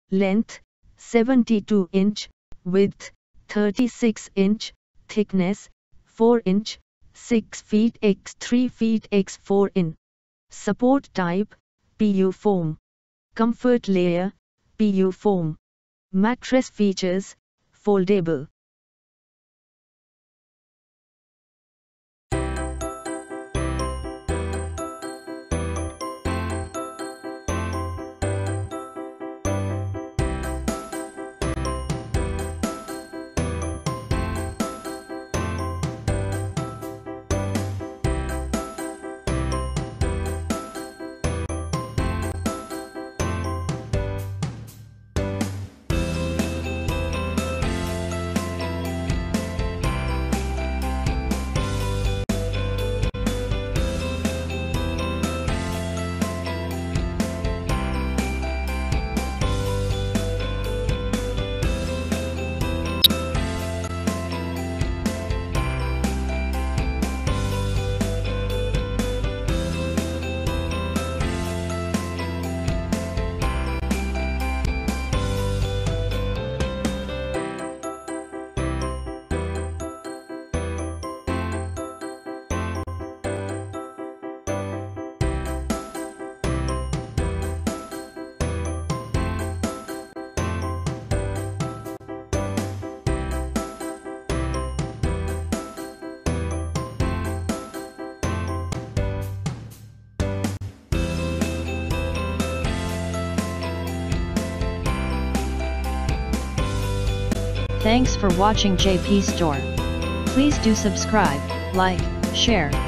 length 72 inch, width 36 inch, thickness 4 inch, 6 feet x 3 feet x 4 in. Support type, PU foam. Comfort layer, PU foam. Mattress features, foldable. Thanks for watching JP Store. Please do subscribe, like, share,